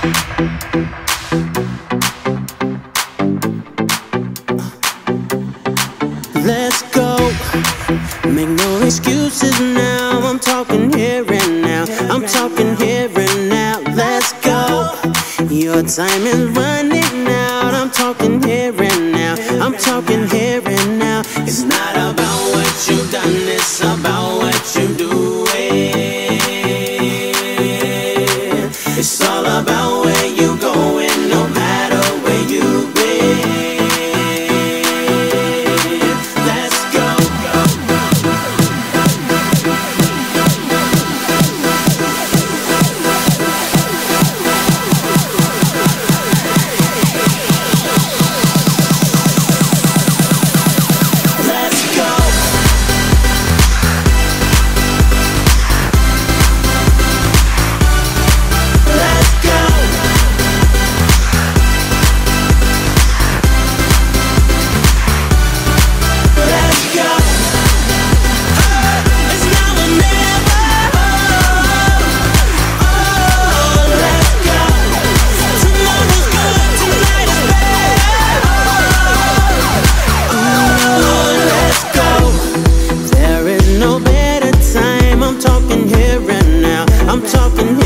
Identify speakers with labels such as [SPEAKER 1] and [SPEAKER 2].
[SPEAKER 1] Let's go, make no excuses now. I'm talking here and now. I'm talking here and now. Let's go, your time is running out. I'm talking here and now. I'm talking here and now. It's not about what you've done, it's about what you do. It's all about where you going, no matter where you've been. I'm talking